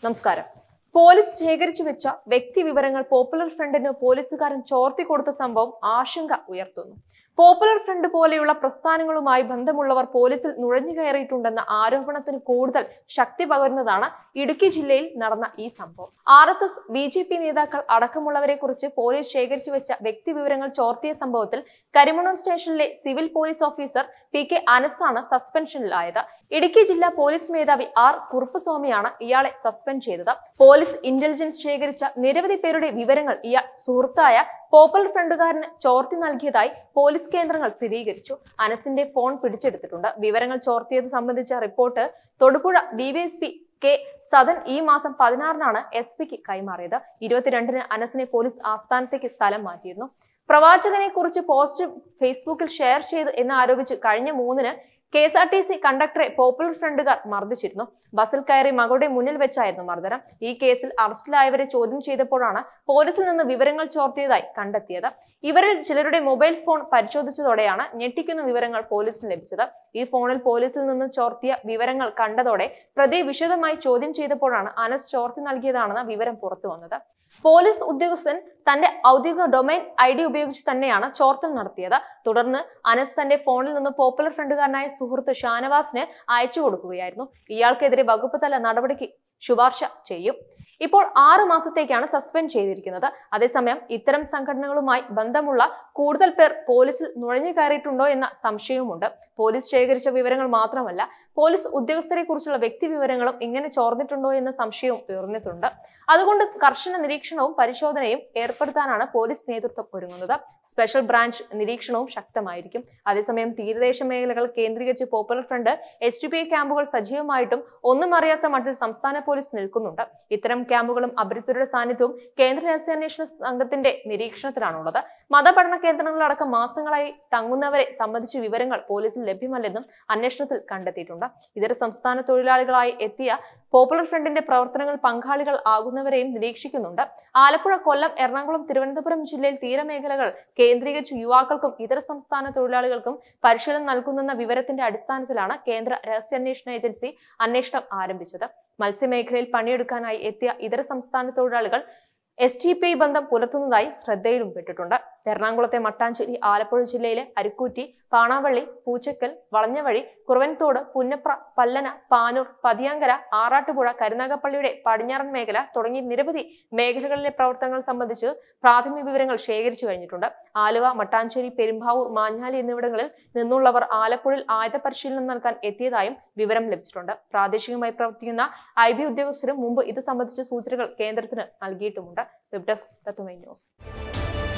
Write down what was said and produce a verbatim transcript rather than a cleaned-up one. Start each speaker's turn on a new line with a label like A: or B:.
A: നമസ്കാരം. പോലീസ് ശേഖരിച്ചു വെച്ച വ്യക്തി വിവരങ്ങൾ പോപ്പുലർ ഫ്രണ്ടിന് പോലീസുകാരൻ ചോർത്തി കൊടുത്ത സംഭവം ആശങ്ക ഉയർത്തുന്നു. പോപ്പുലർ ഫ്രണ്ട് പോലെയുള്ള പ്രസ്ഥാനങ്ങളുമായി ബന്ധമുള്ളവർ പോലീസിൽ നുഴഞ്ഞു കയറിയിട്ടുണ്ടെന്ന ആരോപണത്തിന് കൂടുതൽ ശക്തി പകരുന്നതാണ് ഇടുക്കി ജില്ലയിൽ നടന്ന ഈ സംഭവം. R S S B J P നേതാക്കൾ അടക്കമുള്ളവരെ കുറിച്ച് പോലീസ് ശേഖരിച്ചു വെച്ച വ്യക്തി വിവരങ്ങൾ ചോർത്തിയ സംഭവത്തിൽ കരിമണ്ണൂർ സ്റ്റേഷനിലെ civil police officer P K അനസാണ് സസ്പെൻഷനിലായത്. ഇടുക്കി ജില്ലാ പോലീസ് മേധാവി ആർ കുറുപ്പസ്വാമിയാണ് ഇയാളെ സസ്പെൻഡ് ചെയ്തത്. പോലീസ് ഇന്റലിജൻസ് ശേഖരിച്ച നിരവധി പേരുടെ വിവരങ്ങൾ ഇയാൾ സുഹൃത്തായ പോപ്പുലർ ഫ്രണ്ടുകാരന് ചോർത്തി നൽകിയതായി പോലീസ് കേന്ദ്രങ്ങൾ സ്ഥിരീകരിച്ചു. അനസിന്റെ ഫോൺ പിടിച്ചെടുത്തിട്ടുണ്ട്. വിവരങ്ങൾ ചോർത്തിയത് സംബന്ധിച്ച report Thodupuzha DYSP K Sadan ഈ മാസം പതിനാറിനാണ് എസ് പിക്ക് കൈമാറിയത്. ഇരുപത്തിരണ്ടിന് അനസിനെ പോലീസ് ആസ്ഥാനത്തേക്ക് സ്ഥലം മാറ്റിയിരുന്നു. പ്രവാചകനെ കുറിച്ച് പോസ്റ്റ് ഫേസ്ബുക്കിൽ ഷെയർ ചെയ്തു എന്ന് ആരോപിച്ച് കഴിഞ്ഞ മൂന്നിന് K S R T C കണ്ടക്ടറെ പോപ്പുലർ ഫ്രണ്ടുകാർ മർദ്ദിച്ചിരുന്നു. ബസിൽ കയറി മകളുടെ മുന്നിൽ വെച്ചായിരുന്നു മർദ്ദനം. ഈ കേസിൽ അറസ്റ്റിലായവരെ ചോദ്യം ചെയ്തപ്പോഴാണ് പോലീസിൽ നിന്ന് വിവരങ്ങൾ ചോർത്തിയതായി കണ്ടെത്തിയത്. ഇവരിൽ ചിലരുടെ മൊബൈൽ ഫോൺ പരിശോധിച്ചതോടെയാണ് ഞെട്ടിക്കുന്ന വിവരങ്ങൾ പോലീസിന് ലഭിച്ചത്. ഈ ഫോണിൽ പോലീസിൽ നിന്നും ചോർത്തിയ വിവരങ്ങൾ കണ്ടതോടെ പ്രതിയെ വിശദമായി ചോദ്യം ചെയ്തപ്പോഴാണ് അനസ് ചോർത്തി നൽകിയതാണെന്ന വിവരം പുറത്തു വന്നത്. പോലീസ് ഉദ്യോഗസ്ഥൻ തന്റെ ഔദ്യോഗിക ഡൊമൈൻ ഐ ഡി ഉപയോഗിച്ച് തന്നെയാണ് ചോർത്തൽ നടത്തിയത്. തുടർന്ന് അനസ് തന്റെ ഫോണിൽ നിന്ന് പോപ്പുലർ ഫ്രണ്ടുകാരനായ സുഹൃത്ത് ഷാനവാസിന് അയച്ചു കൊടുക്കുകയായിരുന്നു. ഇയാൾക്കെതിരെ വകുപ്പ് തല നടപടിക്ക് ശുപാർശ ചെയ്യും. ഇപ്പോൾ ആറു മാസത്തേക്കാണ് സസ്പെൻഡ് ചെയ്തിരിക്കുന്നത്. അതേസമയം ഇത്തരം സംഘടനകളുമായി ബന്ധമുള്ള കൂടുതൽ പേർ പോലീസിൽ നുഴഞ്ഞു കയറിയിട്ടുണ്ടോ എന്ന സംശയവുമുണ്ട്. പോലീസ് ശേഖരിച്ച വിവരങ്ങൾ മാത്രമല്ല, പോലീസ് ഉദ്യോഗസ്ഥരെ കുറിച്ചുള്ള വ്യക്തി വിവരങ്ങളും ഇങ്ങനെ ചോർന്നിട്ടുണ്ടോ എന്ന സംശയവും ഉയർന്നിട്ടുണ്ട്. അതുകൊണ്ട് കർശന നിരീക്ഷണവും പരിശോധനയും ഏർപ്പെടുത്താനാണ് പോലീസ് നേതൃത്വം ഒരുങ്ങുന്നത്. സ്പെഷ്യൽ ബ്രാഞ്ച് നിരീക്ഷണവും ശക്തമായിരിക്കും. അതേസമയം തീരദേശ മേഖലകൾ കേന്ദ്രീകരിച്ച് popular front S D P I ക്യാമ്പുകൾ സജീവമായിട്ടും ഒന്നും അറിയാത്ത മട്ടിൽ സംസ്ഥാന പോലീസ് നിൽക്കുന്നുണ്ട്. ഇത്തരം ക്യാമ്പുകളും അപരിചിതരുടെ സാന്നിധ്യവും കേന്ദ്ര രഹസ്യാന്വേഷണ സംഘത്തിന്റെ നിരീക്ഷണത്തിലാണുള്ളത്. മതപഠന കേന്ദ്രങ്ങളിലടക്കം മാസങ്ങളായി തങ്ങുന്നവരെ സംബന്ധിച്ച വിവരങ്ങൾ പോലീസിന് ലഭ്യമല്ലെന്നും അന്വേഷണത്തിൽ കണ്ടെത്തിയിട്ടുണ്ട്. ഇതര സംസ്ഥാന തൊഴിലാളികളായി എത്തിയ പോപ്പുലർ ഫ്രണ്ടിന്റെ പ്രവർത്തനങ്ങൾ പങ്കാളികൾ ആകുന്നവരെയും നിരീക്ഷിക്കുന്നുണ്ട്. ആലപ്പുഴ, കൊല്ലം, എറണാകുളം, തിരുവനന്തപുരം ജില്ലയിൽ തീരമേഖലകൾ കേന്ദ്രീകരിച്ച് യുവാക്കൾക്കും ഇതര സംസ്ഥാന തൊഴിലാളികൾക്കും പരിശീലനം നൽകുന്നെന്ന വിവരത്തിന്റെ അടിസ്ഥാനത്തിലാണ് കേന്ദ്ര രഹസ്യാന്വേഷണ ഏജൻസി അന്വേഷണം ആരംഭിച്ചത്. മത്സ്യമേഖലയിൽ പണിയെടുക്കാനായി എത്തിയ ഇതര സംസ്ഥാന തൊഴിലാളികൾ എസ് ടി പി ഐ ബന്ധം പുലർത്തുന്നതായി ശ്രദ്ധയിലും പെട്ടിട്ടുണ്ട്. എറണാകുളത്തെ മട്ടാഞ്ചേരി, ആലപ്പുഴ ജില്ലയിലെ അരുക്കൂറ്റി, പാണാവള്ളി, പൂച്ചക്കൽ, വളഞ്ഞവഴി, കുറവൻതോട്, പുന്നപ്ര, പല്ലന, പാനൂർ, പതിയാങ്കര, ആറാട്ടുപുഴ, കരുനാഗപ്പള്ളിയുടെ പടിഞ്ഞാറൻ മേഖല തുടങ്ങി നിരവധി മേഖലകളിലെ പ്രവർത്തനങ്ങൾ സംബന്ധിച്ച് പ്രാഥമിക വിവരങ്ങൾ ശേഖരിച്ചു കഴിഞ്ഞിട്ടുണ്ട്. ആലുവ, മട്ടാഞ്ചേരി, പെരുമ്പാവൂർ, മാഞ്ഞാലി എന്നിവിടങ്ങളിൽ നിന്നുള്ളവർ ആലപ്പുഴയിൽ ആയുധ പരിശീലനം നൽകാൻ എത്തിയതായും വിവരം ലഭിച്ചിട്ടുണ്ട്. പ്രാദേശികമായി പ്രവർത്തിക്കുന്ന ഐ ബി ഉദ്യോഗസ്ഥരും മുമ്പ് ഇത് സംബന്ധിച്ച സൂചനകൾ കേന്ദ്രത്തിന് നൽകിയിട്ടുമുണ്ട്. Web desk Tatwamayi news.